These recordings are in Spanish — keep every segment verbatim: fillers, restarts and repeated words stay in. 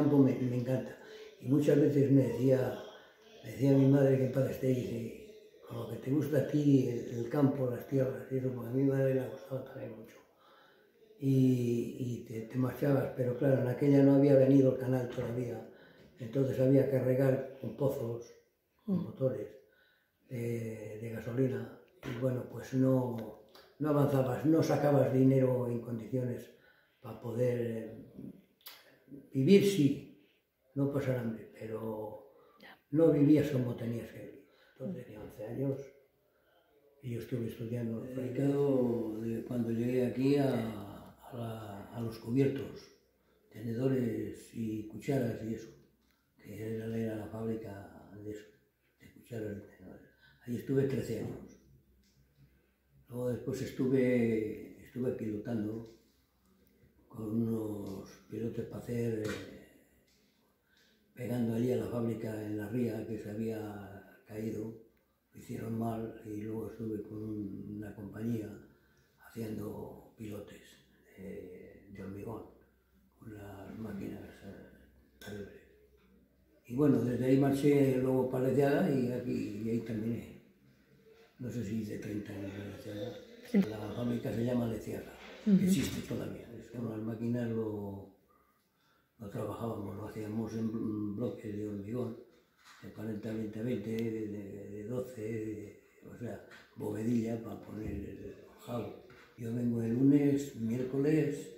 campo me, me encanta. Y muchas veces me decía, me decía mi madre, que en paz esté, dice, con lo que te gusta a ti, el, el campo, las tierras, y eso, porque a mi madre le gustaba también mucho. Y, y te, te marchabas, pero claro, en aquella no había venido el canal todavía, entonces había que regar con pozos, con motores de, de gasolina, y bueno, pues no, no avanzabas, no sacabas dinero en condiciones para poder vivir, sí, no pasar hambre, pero no vivías como tenías que vivir. Entonces tenía once años y yo estuve estudiando. Me he dedicado de cuando llegué aquí a, a, la, a los cubiertos, tenedores y cucharas y eso, que era, era la fábrica de eso, de cucharas y tenedores. Ahí estuve trece años. Luego después estuve, estuve pilotando con unos pilotos para hacer, eh, pegando allí a la fábrica en la ría que se había caído, lo hicieron mal, y luego estuve con una compañía haciendo pilotes de, de hormigón, con las máquinas terribles. Y bueno, desde ahí marché luego para Leteaga y aquí y ahí terminé. No sé si hice treinta años en Leteaga. La fábrica se llama Leteaga, uh-huh. Existe todavía. Con las máquinas lo, lo trabajábamos, lo hacíamos en bloques de hormigón, de cuarenta, veinte, veinte, de, de, de doce, de, o sea, bovedilla para poner el jabo. Yo vengo el lunes, miércoles,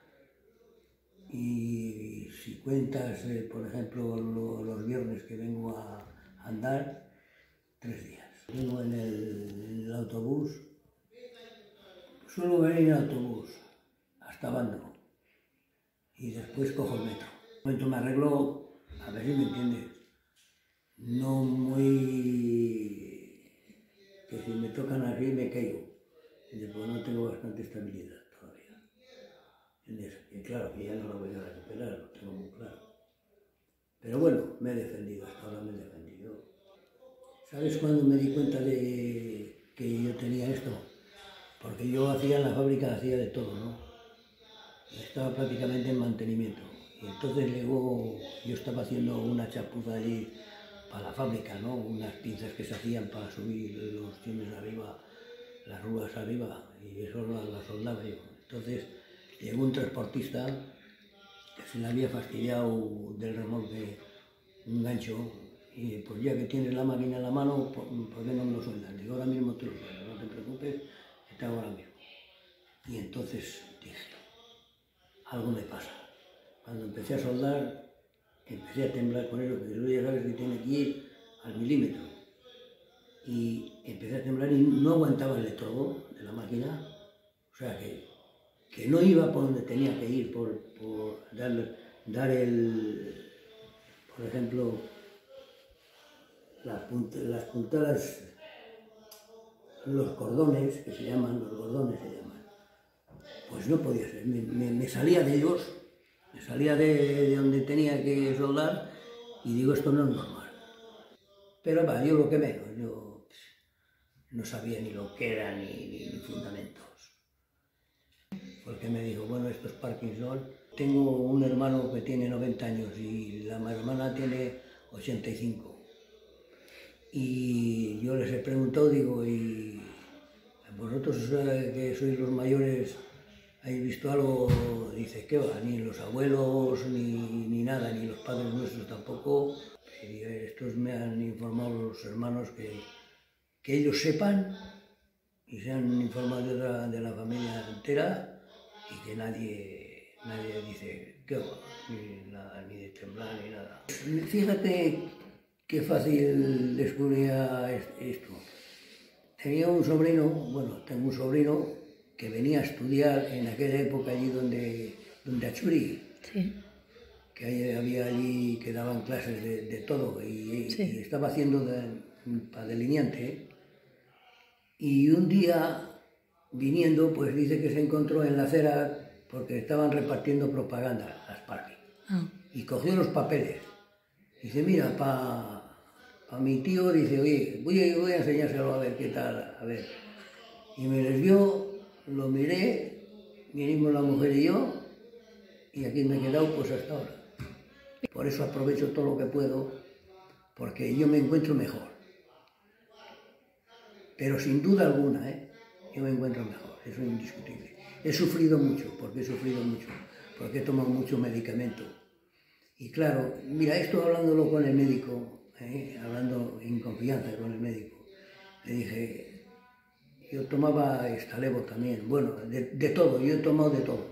y si cuentas, eh, por ejemplo, lo, los viernes que vengo a andar, tres días. Vengo en el, en el autobús, suelo venir en autobús hasta Bando y después cojo el metro. De momento me arreglo, a ver si me entiendes, no muy... que si me tocan así me caigo, después no tengo bastante estabilidad todavía. ¿Entiendes? Y claro, que ya no lo voy a recuperar, lo tengo muy claro. Pero bueno, me he defendido, hasta ahora me he defendido. ¿Sabes cuándo me di cuenta de que yo tenía esto? Porque yo hacía en la fábrica, hacía de todo, ¿no? Estaba prácticamente en mantenimiento. Y entonces luego yo estaba haciendo una chapuza allí para la fábrica, ¿no? Unas pinzas que se hacían para subir los timbres arriba, las rúas arriba, y eso las la soldaba yo. Entonces llegó un transportista que se le había fastidiado del remolque un gancho, y pues ya que tienes la máquina en la mano, ¿por qué no me lo sueldas? Digo, ahora mismo te lo sueldo, no te preocupes, que te hago ahora mismo. Y entonces dije, algo me pasa. Cuando empecé a soldar, empecé a temblar con eso, porque tú ya sabes que tiene que ir al milímetro. Y empecé a temblar y no aguantaba el estorbo de la máquina, o sea que, que no iba por donde tenía que ir, por, por dar, dar el, por ejemplo, las, punt las puntadas, los cordones, que se llaman, los cordones se llaman, pues no podía ser, me, me, me salía de ellos, me salía de, de donde tenía que soldar, y digo, esto no es normal. Pero va, yo lo que menos, yo no sabía ni lo que era, ni, ni, ni fundamentos. Porque me dijo, bueno, esto es Parkinson. Tengo un hermano que tiene noventa años y la hermana tiene ochenta y cinco. Y yo les he preguntado, digo, ¿y vosotros que sois los mayores, habéis visto algo? Dice, ¿qué va? Ni los abuelos, ni, ni nada, ni los padres nuestros tampoco. Y estos me han informado los hermanos que, que ellos sepan, y se han informado de la, de la familia entera, y que nadie, nadie dice, ¿qué va? Ni, nada, ni de temblar, ni nada. Fíjate qué fácil descubría esto. Tenía un sobrino, bueno, tengo un sobrino que venía a estudiar en aquella época allí donde, donde Achuri, sí. Que hay, había allí que daban clases de, de todo, y, sí. Y estaba haciendo de, para delineante, y un día viniendo, pues dice que se encontró en la acera porque estaban repartiendo propaganda a Sparky, ah. Y cogió los papeles, dice, mira, para pa mi tío, dice, oye, voy a, voy a enseñárselo a ver qué tal, a ver, y me les dio, lo miré, vinimos la mujer y yo, y aquí me he quedado pues hasta ahora. Por eso aprovecho todo lo que puedo, porque yo me encuentro mejor. Pero sin duda alguna, ¿eh? Yo me encuentro mejor, eso es indiscutible. He sufrido mucho, porque he sufrido mucho, porque he tomado mucho medicamento. Y claro, mira, esto hablándolo con el médico, ¿eh? Hablando en confianza con el médico, le dije, yo tomaba Estalevo también, bueno, de, de todo, yo he tomado de todo.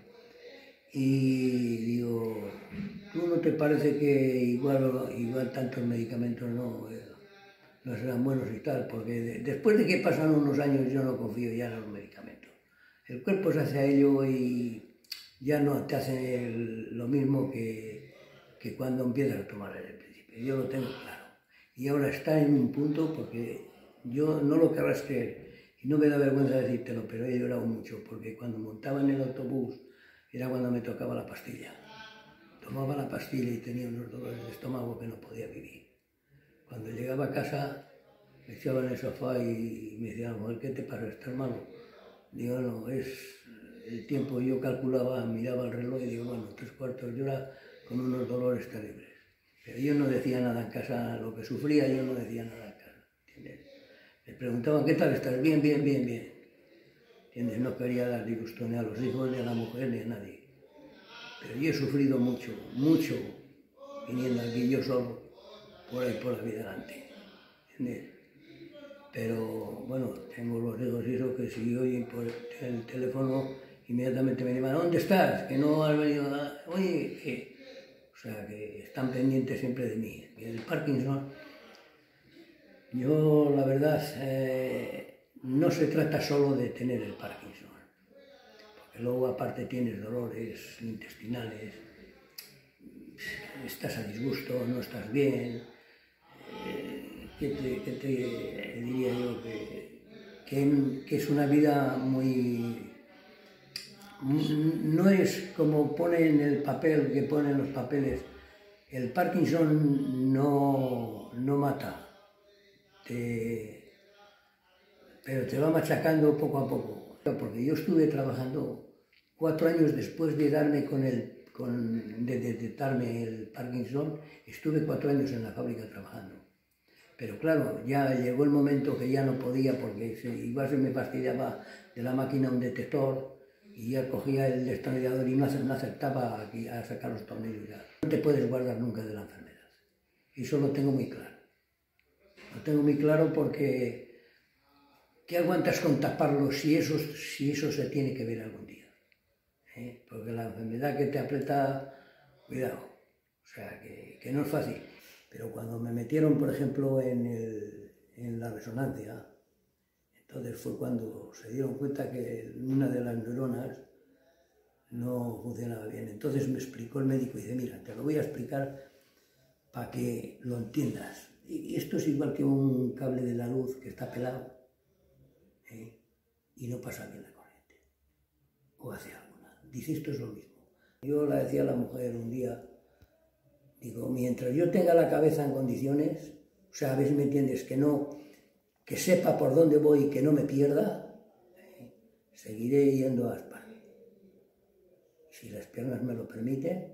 Y digo, ¿tú no te parece que igual, igual tantos medicamentos no, eh, no serán buenos y tal? Porque de, después de que pasan unos años yo no confío ya en los medicamentos. El cuerpo se hace a ello y ya no te hace el, lo mismo que, que cuando empiezas a tomar desde el principio. Yo lo tengo claro. Y ahora está en un punto, porque yo no lo querrás creer, y no me da vergüenza decírtelo, pero he llorado mucho, porque cuando montaba en el autobús era cuando me tocaba la pastilla. Tomaba la pastilla y tenía unos dolores de estómago que no podía vivir. Cuando llegaba a casa, me echaba en el sofá y me decía, mujer, ¿qué te pasa? ¿Estás malo? Digo, no, es el tiempo. Yo calculaba, miraba el reloj y digo, bueno, tres cuartos de hora con unos dolores terribles. Pero yo no decía nada en casa, lo que sufría yo no decía nada en casa, ¿entiendes? Me preguntaban, ¿qué tal estás? Bien, bien, bien, bien. ¿Entiendes? No quería dar disgusto ni a los hijos, ni a la mujer, ni a nadie. Pero yo he sufrido mucho, mucho, viniendo aquí yo solo, por ahí por la vida delante. ¿Entiendes? Pero bueno, tengo los hijos y eso que si oyen por el teléfono, inmediatamente me llaman, ¿dónde estás? Que no has venido a... Oye, ¿qué? O sea, que están pendientes siempre de mí. El Parkinson, yo la verdad, eh, no se trata solo de tener el Parkinson, porque luego aparte tienes dolores intestinales, estás a disgusto, no estás bien. Eh, ¿qué, te, qué te diría yo? Que, que, que es una vida muy... No es como pone en el papel, que ponen los papeles. El Parkinson no, no mata, te, pero te va machacando poco a poco. Porque yo estuve trabajando cuatro años después de darme con el, con, de detectarme el Parkinson, estuve cuatro años en la fábrica trabajando. Pero claro, ya llegó el momento que ya no podía, porque se, igual se me fastidiaba de la máquina un detector y ya cogía el destornillador y no acertaba aquí a sacar los tornillos ya. No te puedes guardar nunca de la enfermedad. Y eso lo tengo muy claro. Lo tengo muy claro porque ¿qué aguantas con taparlo si eso, si eso se tiene que ver algún día? ¿Eh? Porque la enfermedad que te aprieta, cuidado. O sea, que, que no es fácil. Pero cuando me metieron, por ejemplo, en, el, en la resonancia, entonces fue cuando se dieron cuenta que una de las neuronas no funcionaba bien. Entonces me explicó el médico y dice, mira, te lo voy a explicar para que lo entiendas. Y esto es igual que un cable de la luz que está pelado, ¿eh? Y no pasa bien la corriente, o hace alguna. Dice, esto es lo mismo. Yo le decía a la mujer un día, digo, mientras yo tenga la cabeza en condiciones, o sea, a ver si me entiendes, que no, que sepa por dónde voy y que no me pierda, ¿eh? Seguiré yendo a España. Si las piernas me lo permiten,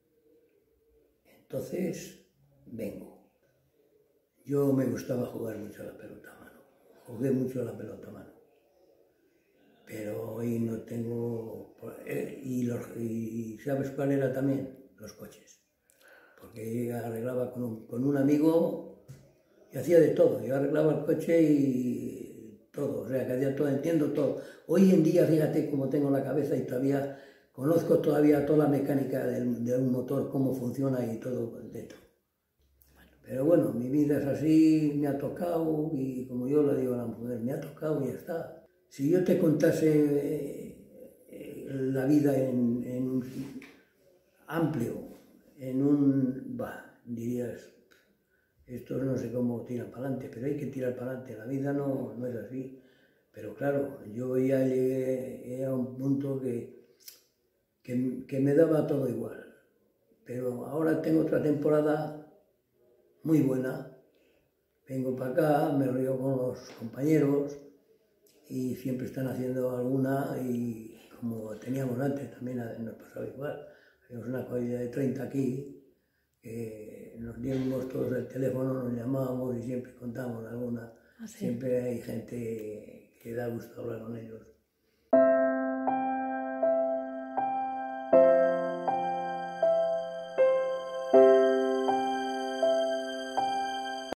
entonces vengo. Yo me gustaba jugar mucho a la pelota a mano, jugué mucho a la pelota a mano, pero hoy no tengo... Y, los, y ¿sabes cuál era también? Los coches, porque yo arreglaba con un, con un amigo y hacía de todo, yo arreglaba el coche y todo, o sea, que hacía todo, entiendo todo. Hoy en día, fíjate cómo tengo la cabeza y todavía conozco todavía toda la mecánica del, de un motor, cómo funciona y todo dentro. Pero bueno, mi vida es así, me ha tocado y como yo le digo a la mujer, me ha tocado y ya está. Si yo te contase eh, la vida en, en un amplio, en un... bah, dirías, estos no sé cómo tiran para adelante, pero hay que tirar para adelante, la vida no, no es así. Pero claro, yo ya llegué a un punto que, que, que me daba todo igual. Pero ahora tengo otra temporada muy buena, vengo para acá, me río con los compañeros y siempre están haciendo alguna y como teníamos antes también nos pasaba igual, hacíamos una cuadrilla de treinta aquí que nos dimos todos el teléfono, nos llamábamos y siempre contamos alguna. ¿Ah, sí? Siempre hay gente que da gusto hablar con ellos.